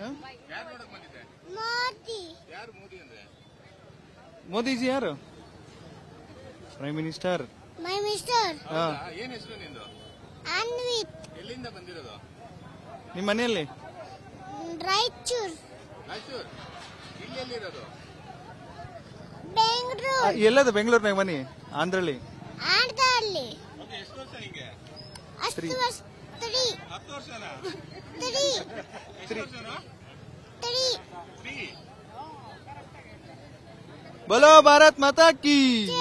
ಮೋದಿಜಿ ಯಾರು? Prime minister. ಎಲ್ಲಿಂದ ಬಂದಿರೋದು? ನಿಮ್ಮ ಮನೆಯಲ್ಲಿ? ರಾಯಚೂರು. ಇಲ್ಲಿರೋದು? ಎಲ್ಲದ ಬೆಂಗಳೂರಿನಾಗ ಮನಿ? ಆಂಧ್ರಲ್ಲಿ. ಎಷ್ಟು ವರ್ಷ ನಿಂಗೆ? 10 ವರ್ಷ. 10 ವರ್ಷನಾ? 3. बोलो भारत माता की।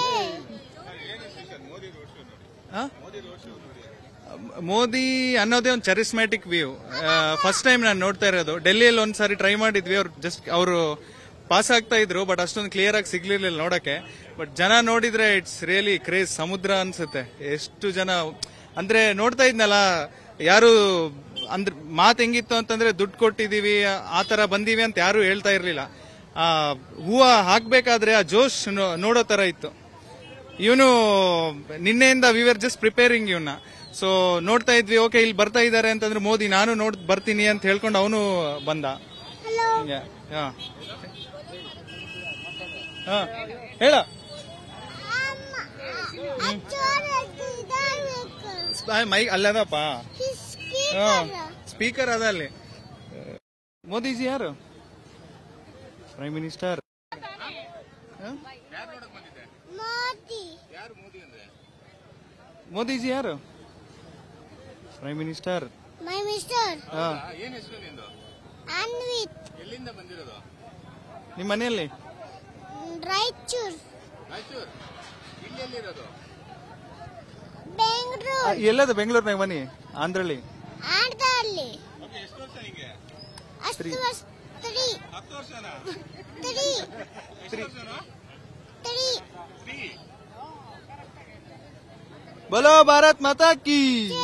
ಮೋದಿ ಅನ್ನೋದೇ ಒಂದು ಚರಿಸ್ಮ್ಯಾಟಿಕ್ ವ್ಯೂ. ಫಸ್ಟ್ ಟೈಮ್ ನಾನು ನೋಡ್ತಾ ಇರೋದು. ಡೆಲ್ಲಿಯಲ್ಲಿ ಒಂದ್ಸಾರಿ ಟ್ರೈ ಮಾಡಿದ್ವಿ, ಅವರು ಪಾಸ್ ಆಗ್ತಾ ಇದ್ರು, ಬಟ್ ಅಷ್ಟೊಂದು ಕ್ಲಿಯರ್ ಆಗಿ ಸಿಗ್ಲಿರ್ಲಿಲ್ಲ ನೋಡಕ್ಕೆ. ಬಟ್ ಜನ ನೋಡಿದ್ರೆ ಇಟ್ಸ್ ರಿಯಲಿ ಕ್ರೇಜ್, ಸಮುದ್ರ ಅನ್ಸುತ್ತೆ. ಎಷ್ಟು ಜನ ಅಂದ್ರೆ ನೋಡ್ತಾ ಇದ್ನಲ್ಲ, ಯಾರು ಅಂದ್ರೆ ಮಾತು ಹೆಂಗಿತ್ತು ಅಂತಂದ್ರೆ ದುಡ್ಡು ಕೊಟ್ಟಿದೀವಿ ಆ ತರ ಬಂದೀವಿ ಅಂತ ಯಾರು ಹೇಳ್ತಾ ಇರ್ಲಿಲ್ಲ. ಹೂವ ಹಾಕ್ಬೇಕಾದ್ರೆ ಆ ಜೋಶ್ ನೋಡೋ ತರ ಇತ್ತು. ಇವನು ನಿನ್ನೆಯಿಂದ ವಿ ಆರ್ ಜಸ್ಟ್ ಪ್ರಿಪೇರಿಂಗ್ ಇವನ್ನ. ಸೊ ನೋಡ್ತಾ ಇದ್ವಿ, ಓಕೆ ಇಲ್ಲಿ ಬರ್ತಾ ಇದಾರೆ ಅಂತಂದ್ರೆ ಮೋದಿ ನಾನು ಬರ್ತೀನಿ ಅಂತ ಹೇಳ್ಕೊಂಡು ಅವನು ಬಂದ. ಹೇಳ ಮೈಕ್ ಅಲ್ಲದಪ್ಪ, ಸ್ಪೀಕರ್ ಅದ ಅಲ್ಲಿ. ಮೋದಿಜಿ ಯಾರು? Prime minister. ಮೋದಿಜಿ ಯಾರು? Prime minister. ಎಲ್ಲಿಂದ ಬಂದಿರೋದು? ನಿಮ್ಮ ಮನೆಯಲ್ಲಿ? ರಾಯಚೂರು. ಇಲ್ಲಿರೋದು? ಎಲ್ಲದ ಬೆಂಗಳೂರಿನಾಗ ಮನಿ? ಆಂಧ್ರಲ್ಲಿ. ಎಷ್ಟು ವರ್ಷ ನಿಂಗೆ? 3. 10 ವರ್ಷನಾ? 3. बोलो भारत माता की।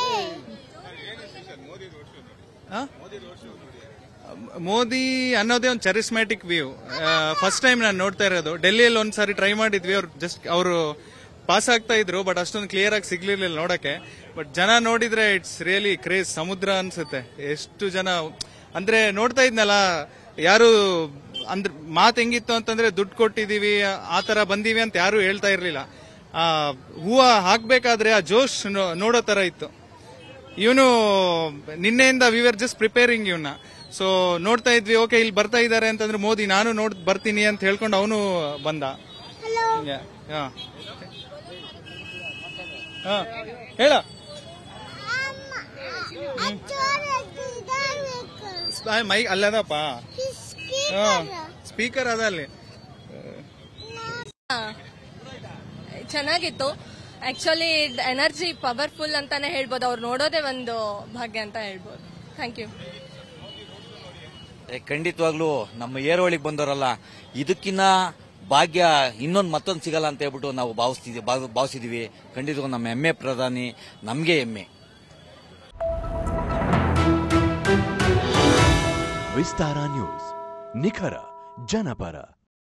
ಮೋದಿ ಅನ್ನೋದೇ ಒಂದು ಚರಿಸ್ಮ್ಯಾಟಿಕ್ ವ್ಯೂ. ಫಸ್ಟ್ ಟೈಮ್ ನಾನು ನೋಡ್ತಾ ಇರೋದು. ಡೆಲ್ಲಿಯಲ್ಲಿ ಒಂದ್ಸಾರಿ ಟ್ರೈ ಮಾಡಿದ್ವಿ, ಅವರು ಪಾಸ್ ಆಗ್ತಾ ಇದ್ರು, ಬಟ್ ಅಷ್ಟೊಂದು ಕ್ಲಿಯರ್ ಆಗಿ ಸಿಗ್ಲಿರ್ಲಿಲ್ಲ ನೋಡಕ್ಕೆ. ಬಟ್ ಜನ ನೋಡಿದ್ರೆ ಇಟ್ಸ್ ರಿಯಲಿ ಕ್ರೇಜ್, ಸಮುದ್ರ ಅನ್ಸುತ್ತೆ. ಎಷ್ಟು ಜನ ಅಂದ್ರೆ ನೋಡ್ತಾ ಇದ್ನಲ್ಲ, ಯಾರು ಅಂದ್ರೆ ಮಾತು ಹೆಂಗಿತ್ತು ಅಂತಂದ್ರೆ ದುಡ್ಡು ಕೊಟ್ಟಿದೀವಿ ಆ ತರ ಬಂದೀವಿ ಅಂತ ಯಾರು ಹೇಳ್ತಾ ಇರ್ಲಿಲ್ಲ. ಹೂವ ಹಾಕ್ಬೇಕಾದ್ರೆ ಆ ಜೋಶ್ ನೋಡೋ ತರ ಇತ್ತು. ಇವನು ನಿನ್ನೆಯಿಂದ ವಿ ಆರ್ ಜಸ್ಟ್ ಪ್ರಿಪೇರಿಂಗ್ ಇವನ್ನ. ಸೊ ನೋಡ್ತಾ ಇದ್ವಿ, ಓಕೆ ಇಲ್ಲಿ ಬರ್ತಾ ಇದಾರೆ ಅಂತಂದ್ರೆ ಮೋದಿ ನಾನು ಬರ್ತೀನಿ ಅಂತ ಹೇಳ್ಕೊಂಡು ಅವನು ಬಂದ. ಹೇಳ ಮೈಕ್ ಅಲ್ಲದಪ್ಪ, ಸ್ಪೀಕರ್ ಅದ ಅಲ್ಲಿ. ಚೆನ್ನಾಗಿತ್ತು. ಆಕ್ಚುಲಿ ಎನರ್ಜಿ ಪವರ್ಫುಲ್ ಅಂತಾನೆ ಹೇಳ್ಬೋದು. ಅವ್ರು ನೋಡೋದೇ ಒಂದು ಭಾಗ್ಯ ಅಂತ ಹೇಳ್ಬೋದು. Thank you. ಖಂಡಿತವಾಗ್ಲೂ ನಮ್ಮ ಏರೋಳಿಗೆ ಬಂದವರಲ್ಲ, ಇದಕ್ಕಿನ್ನ ಭಾಗ್ಯ ಮತ್ತೊಂದು ಸಿಗಲ್ಲ ಅಂತ ಹೇಳ್ಬಿಟ್ಟು ನಾವು ಭಾವಿಸಿದೀವಿ. ಖಂಡಿತವಾಗ್ಲೂ ನಮ್ಮ ಹೆಮ್ಮೆ ಪ್ರಧಾನಿ, ನಮಗೆ ಹೆಮ್ಮೆ. ವಿಸ್ತಾರ ನ್ಯೂಸ್, ನಿಖರ ಜನಪರ.